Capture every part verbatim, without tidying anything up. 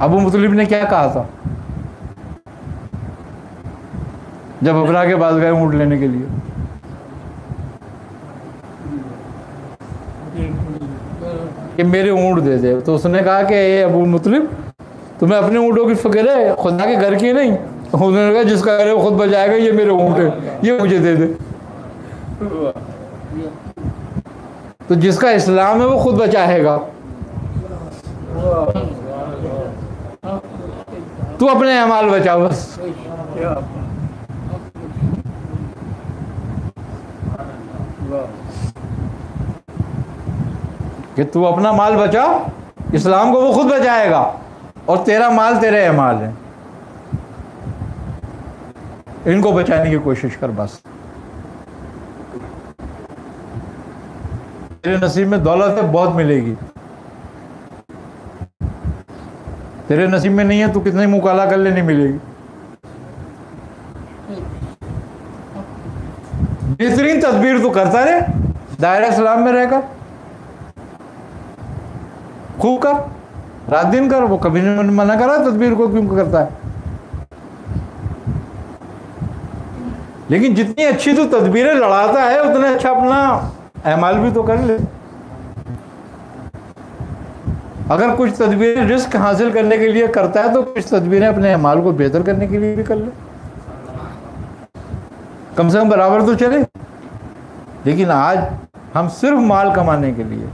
अबू मुतलिब ने क्या कहा था जब अबरा के पास गए ऊँट लेने के लिए? कि मेरे ऊँट दे दे। तो उसने कहा कि ये अबू मुतलिब तुम्हें अपने ऊँटों की फिक्र है, खुदा के घर की नहीं। उन्होंने कहा जिसका घर है वो खुद बचाएगा, ये मेरे ऊँट है, ये मुझे दे दे। तो जिसका इस्लाम है वो खुद बचाएगा। तू अपने अमाल बचा बस। कि तू अपना माल बचा, इस्लाम को वो खुद बचाएगा, और तेरा माल तेरे अमाल है, इनको बचाने की कोशिश कर बस। तेरे नसीब में दौलत है, बहुत मिलेगी। तेरे नसीब में नहीं है, तू कितने मुंह काला कर ले, नहीं मिलेगी। बेहतरीन तदबीर तू करता रहे, दायरा इस्लाम में रहकर खूब कर, रात दिन कर। वो कभी नहीं मना करा तदबीर को क्यों करता है। लेकिन जितनी अच्छी तू तदबीरें लड़ाता है उतना अच्छा अपना अमाल भी तो कर ले। अगर कुछ तदबीरें रिस्क हासिल करने के लिए करता है तो कुछ तदबीरें अपने अमाल को बेहतर करने के लिए भी कर ले, कम से कम बराबर तो चले। लेकिन आज हम सिर्फ माल कमाने के लिए,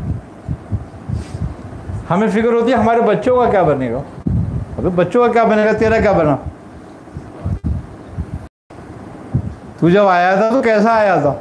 हमें फिक्र होती है हमारे बच्चों का क्या बनेगा। अबे बच्चों का क्या बनेगा, तेरा क्या बना? तू जब आया था तो कैसा आया था?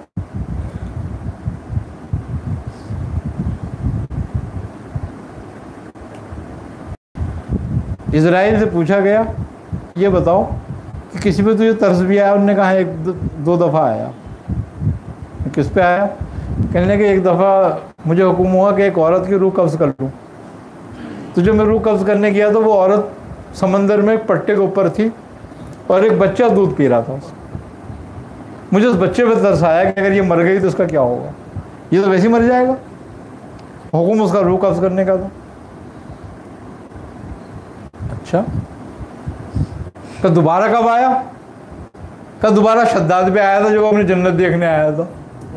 इजराइल से पूछा गया, ये बताओ कि किसी पे तुझे तरस भी आया? उन्होंने कहा एक दो, दो दफ़ा आया। किस पे आया? कहने लगे एक दफ़ा मुझे हुक्म हुआ कि एक औरत की रूह कब्ज़ कर लूँ। तो जब मैं रूह कब्ज़ करने गया तो वो औरत समंदर में एक पट्टे के ऊपर थी और एक बच्चा दूध पी रहा था। मुझे उस बच्चे पर तरस आया कि अगर ये मर गई तो उसका क्या होगा, ये तो वैसे ही मर जाएगा। हुक्म उसका रूह कब्ज़ करने का था। अच्छा, कब दोबारा कब आया? कब दोबारा शद्दाद पे आया था जो अपनी जन्नत देखने आया था।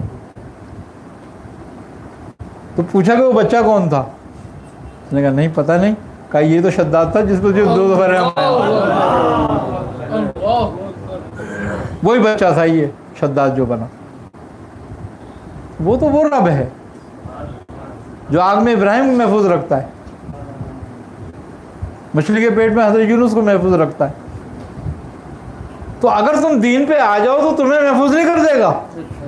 तो पूछा कि वो बच्चा कौन था? उसने कहा नहीं पता नहीं। कहा ये तो शद्दाद था जिसको जो दो दफा वही बच्चा था ये शद्दाद जो बना। वो तो वो रब है जो आग में इब्राहिम को महफूज रखता है, मछली के पेट में हज़रत यूनुस को महफूज रखता है। तो अगर तुम दीन पे आ जाओ तो तुम्हें महफूज नहीं कर देगा।